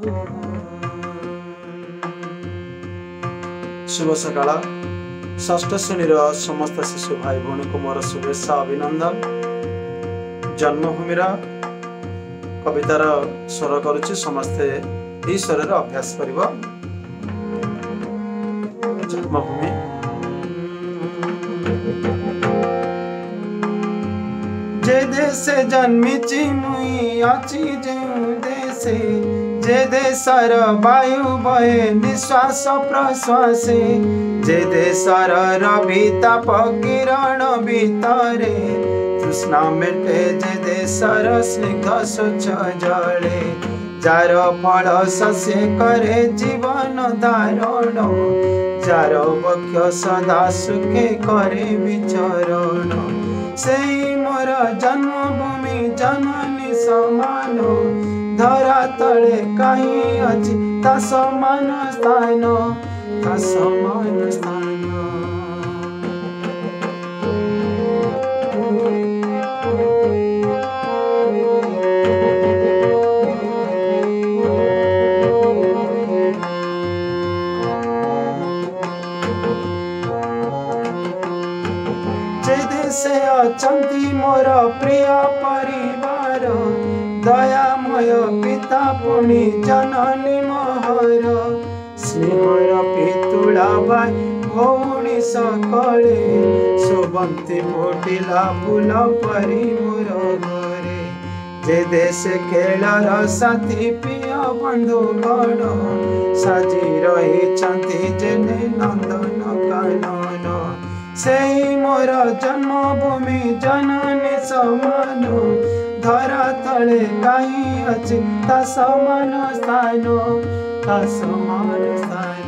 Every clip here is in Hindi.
शुभ सकाळ। षष्ठ श्रेणी समस्त शिशु भाई भौणी को मोर शुभेच्छा अभिनंदन। जन्मभूमि कवितार स्वर करुच्ची समस्ते यही स्वर अभ्यास कर। जन्मभूमि जे देशे जन्मिची मुई आची जेउ देशे, जे देशर वायु बहे निश्वास प्रश्वासे, जे देशर रवि ताप किरण भितरे तृष्णा मेटे, जे देशर स्निग्ध स्वच्छ जले, जार फल शस्य करे जीवन धारण, जार वक्ष सदा सुखे करे विचरण, सेई मोर जन्मभूमि जननी समान, धरा तले कहीं अछि ता समान स्थान, ता समान स्थान। जे देशे अछंती मोर प्रिय परिवार, दयामय पिता पुनि जननी मोहर, स्नेहर पितुला भाई भौणी सकले, शोभंती फुटिला फूल परी मोर घरे, जे देश खेलर साथी प्रिय बंधु गण, साजी रही जेने नंदन कानन, सेई मोर जन्मभूमि जननी समान, धरा तले कहीं अछि ता समान स्थान, ता समान स्थान।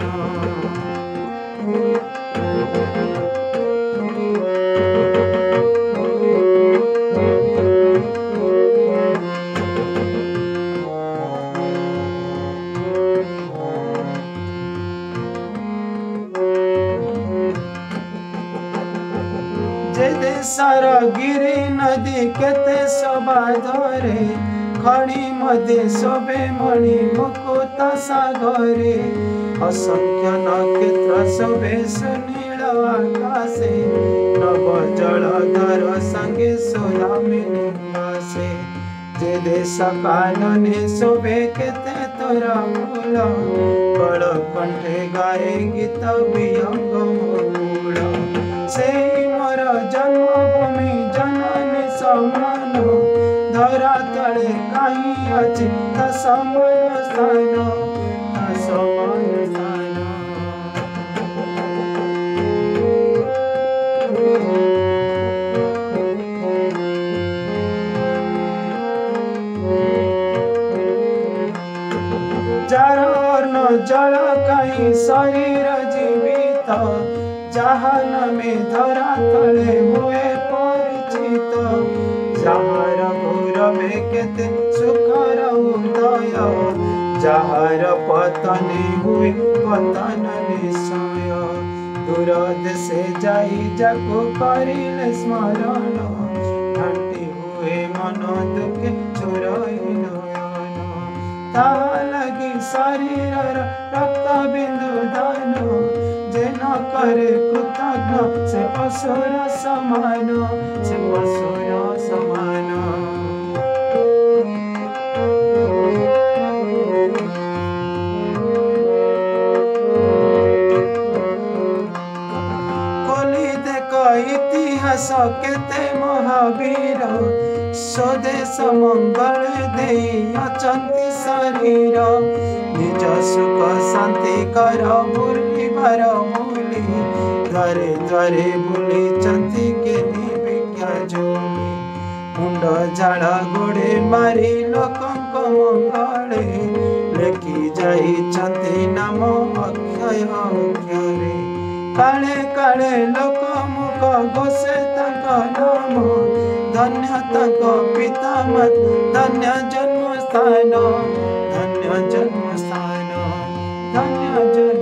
जे देशर गिरी नदी केते शोभा धरे, खड़ी मध्य शोभे मणि मुकुट सागरे, असंख्य नक्षत्र शोभे सुनील आकाशे, नव जलधर संगे सोनामिनी भासे, जे देश कानने शोभे केते तोरा फूल, बड़ कंठे गाए गीत विहंग मुकुल, सेई मोर जन्मभूमि जननी समान, धरा तले कहीं अछि ता समान स्थान, ता समान स्थान। जार अन्न जल कहीं शरीर जीवित, जहान में धरा तले हुए परिचित, जहार गौरवे केते सुखर उदय, जहार पतने हुए पतन निश्चय, दूर देशे जाई जाको करिले स्मरण, घाटी हुए मन दुखे चोरई नयन, ता लगी शरीर रक्त बिंदु दान, जे न करे कृतज्ञ से पशुर समान, से पशुर समान। खोली देख इतिहास केते महावीर, स्वदेश मंगल देई अचंती शरीर, निज सुख शांति कर बुलिबार भूली, द्वारे द्वारे बुली चंती के निविज्ञा जोली, मुंड झाड़ गोड़े मारी लोकंक मंगले, लेखि जाई चंती नाम अक्षय अक्षरे, काले काले लोक मुख घोषे तक नाम, धन्य तक पिता मत धन्य जन्म स्थान, धन्य जन्म स्थान, धन्य जन्म